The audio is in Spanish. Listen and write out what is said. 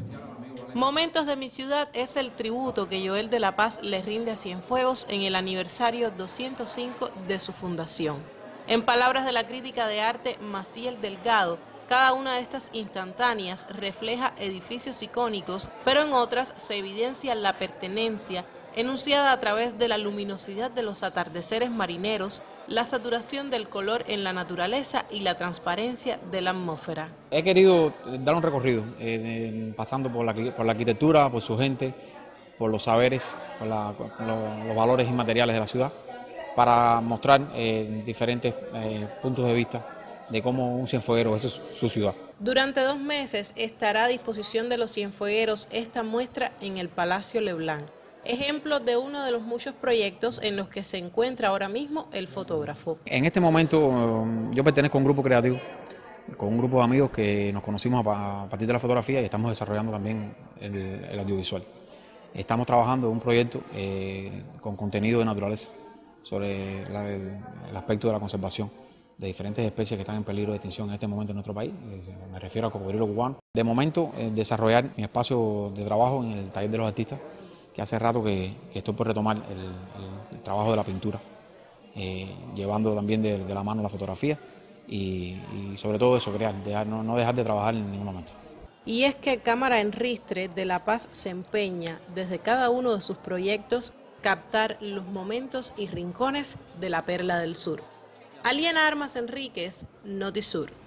Momentos de mi ciudad es el tributo que Joel de la Paz le rinde a Cienfuegos en el aniversario 205 de su fundación. En palabras de la crítica de arte Maciel Delgado, cada una de estas instantáneas refleja edificios icónicos, pero en otras se evidencia la pertenencia enunciada a través de la luminosidad de los atardeceres marineros, la saturación del color en la naturaleza y la transparencia de la atmósfera. He querido dar un recorrido, pasando por la arquitectura, por su gente, por los saberes, por los valores inmateriales de la ciudad, para mostrar diferentes puntos de vista de cómo un cienfueguero es su ciudad. Durante 2 meses estará a disposición de los cienfuegueros esta muestra en el Palacio Leblanc, ejemplo de uno de los muchos proyectos en los que se encuentra ahora mismo el fotógrafo. En este momento yo pertenezco a un grupo creativo, con un grupo de amigos que nos conocimos a partir de la fotografía y estamos desarrollando también el audiovisual. Estamos trabajando en un proyecto con contenido de naturaleza sobre el aspecto de la conservación de diferentes especies que están en peligro de extinción en este momento en nuestro país. Me refiero al cocodrilo cubano. De momento, desarrollar mi espacio de trabajo en el taller de los artistas, que hace rato que estoy por retomar el trabajo de la pintura, llevando también de la mano la fotografía y sobre todo eso, crear, no dejar de trabajar en ningún momento. Y es que Cámara en Ristre de La Paz se empeña desde cada uno de sus proyectos captar los momentos y rincones de la Perla del Sur. Aliena Armas Enríquez, Notisur.